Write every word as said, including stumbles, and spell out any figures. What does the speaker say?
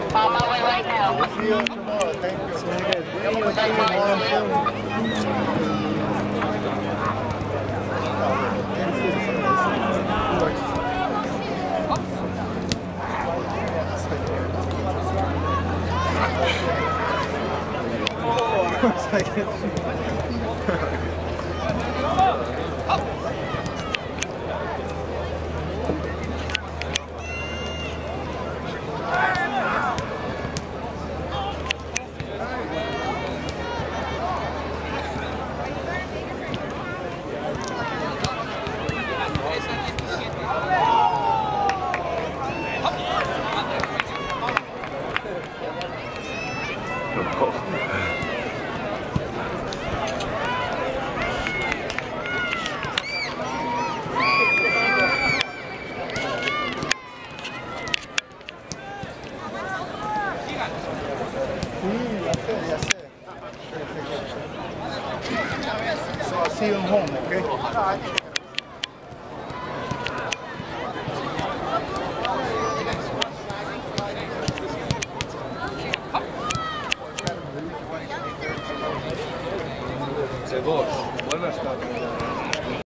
On my way right now. We'll see you tomorrow. Thank you. So you guys bring your team on So I'll see you home, okay? Dos. Buenas tardes.